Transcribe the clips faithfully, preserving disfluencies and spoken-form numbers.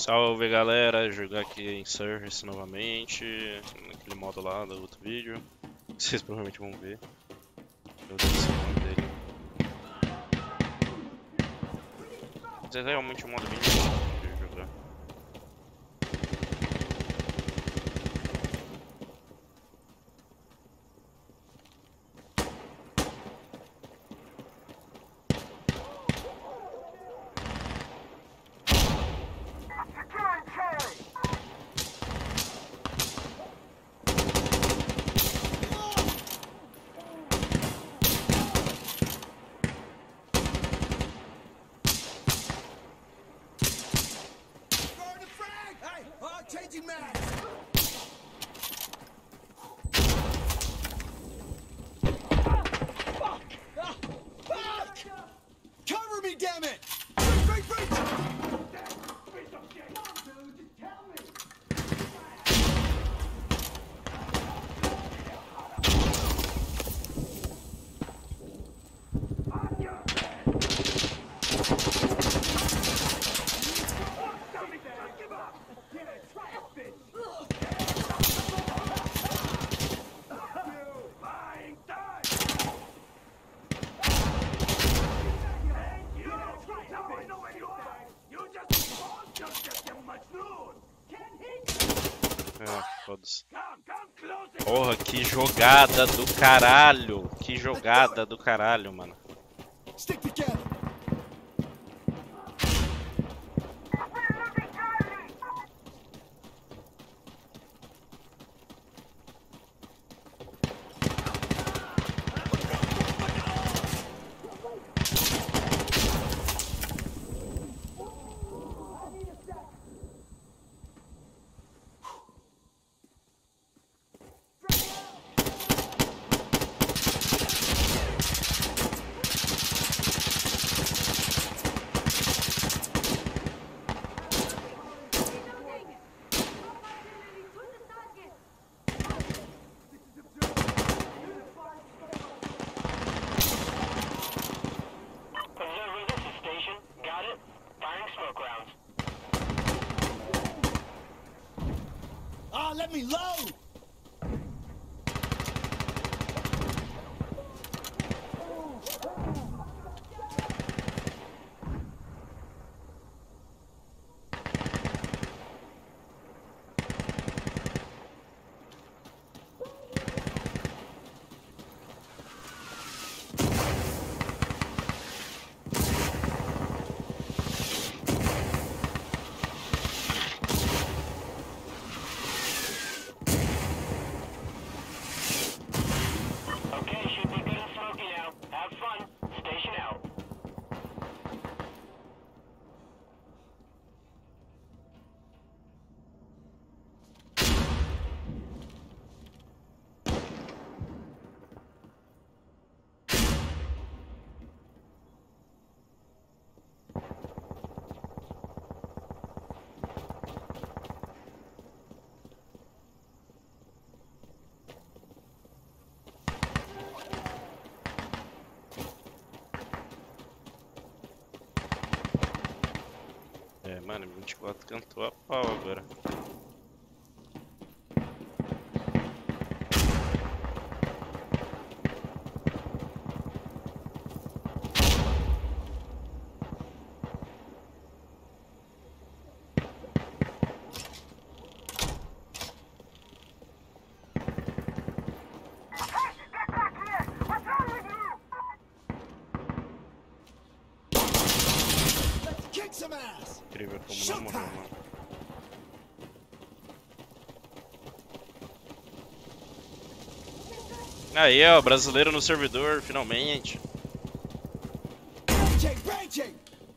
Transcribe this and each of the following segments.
Salve galera, jogar aqui em Surface novamente, naquele modo lá do outro vídeo. Vocês provavelmente vão ver. Eu esqueci o nome dele. Mas é realmente um modo bem difícil de jogar. Changing mags! Fuck! Ah, fuck! Cover me, damn it! Break, break, break! Ah, foda-se. Porra, que jogada do caralho! Que jogada do caralho, mano. Stick together! Ah, let me load! É, mano, vinte e quatro cantou a pau agora. Kick some ass! Incrível como não morreu, mano. Aí, ó, brasileiro no servidor, finalmente. Raging, raging!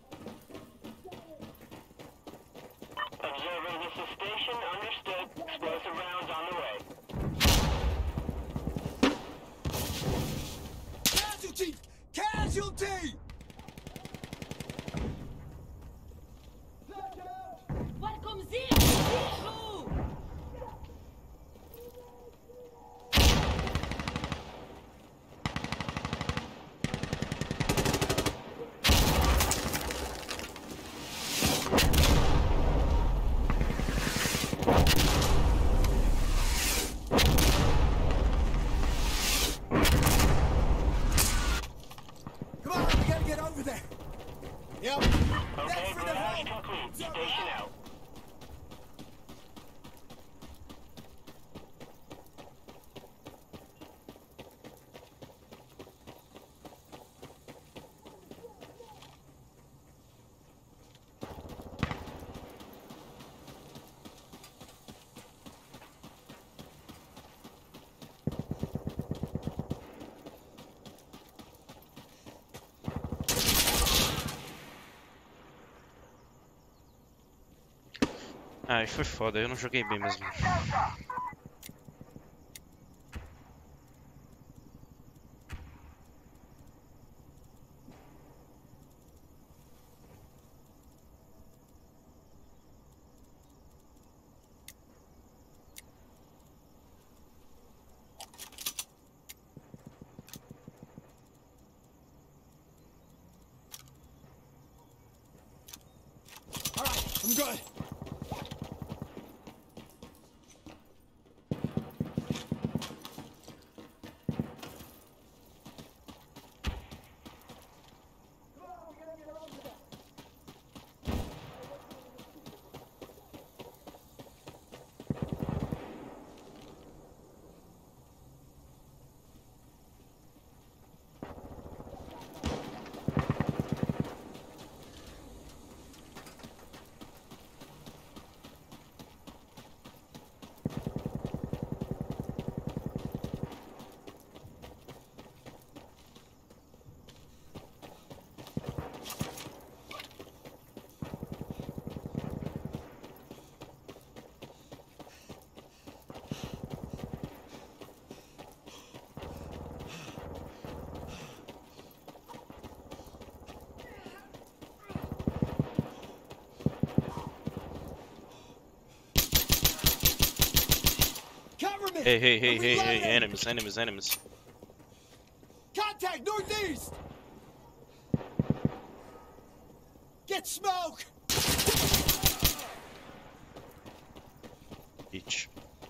Observing this is station, understood. Explosive rounds on the way. Casualty! Casualty! Welcome Zeke! Zeke! Ai, foi foda, eu não joguei bem mesmo. All right, I'm good. Cover me! Hey, hey, hey, I'm hey, hey, reloading! enemies, enemies, enemies. Contact northeast! Get smoke! Bitch.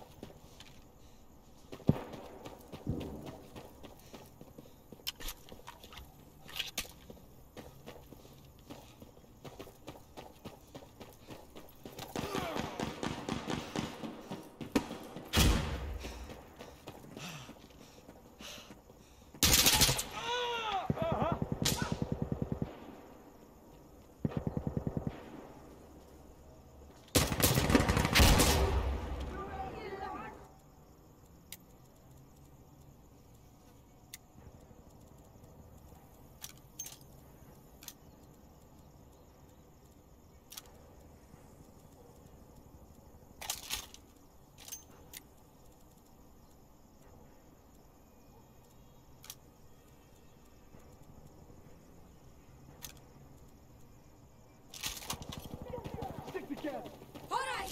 Stick together! All right.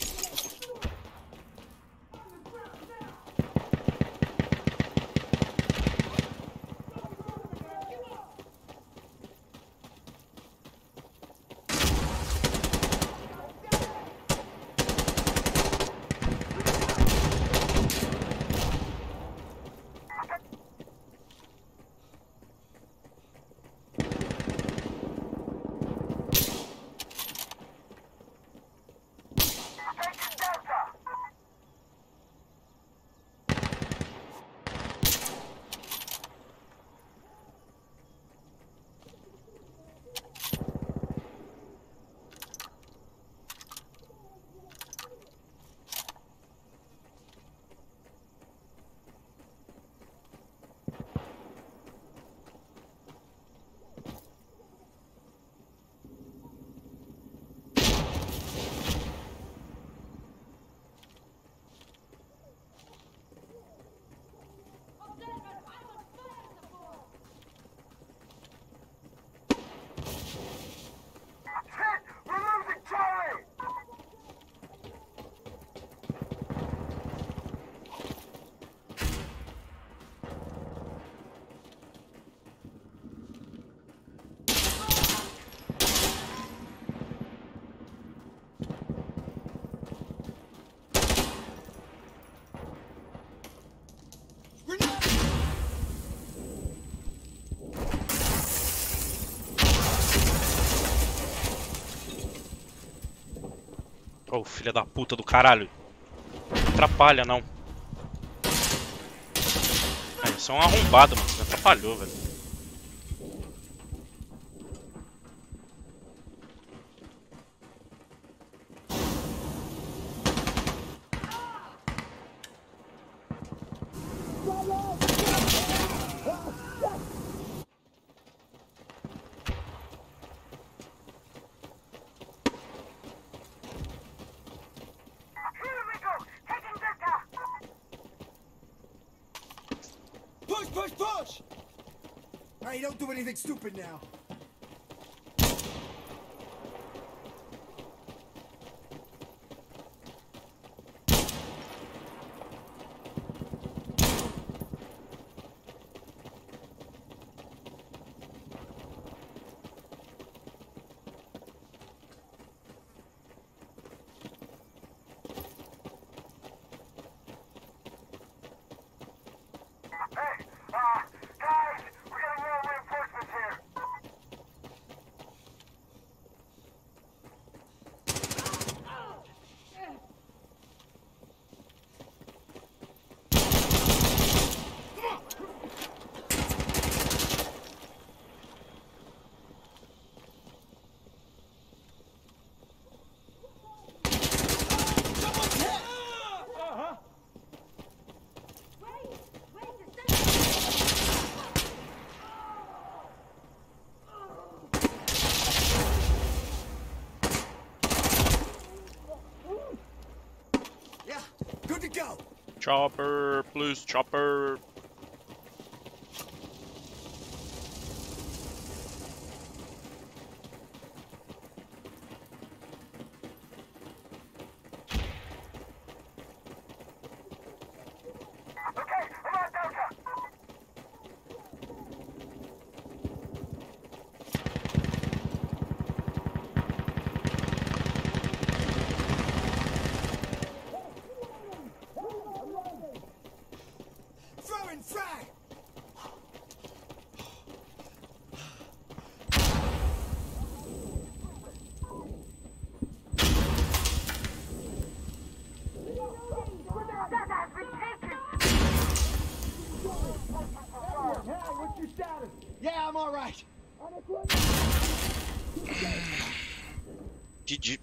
Oh, filha da puta do caralho. Não atrapalha, não. É, isso é um arrombado, mano. Você me atrapalhou, velho. Alright, don't do anything stupid now. Hey, uh, guys, we're getting more reinforcements here. Someone's hit! Wait, wait a second. Yeah, good to go. Chopper, please, chopper. Okay, I'm on Delta. Throwing frag! That has been taken. What's your status? Yeah, I'm alright. G G.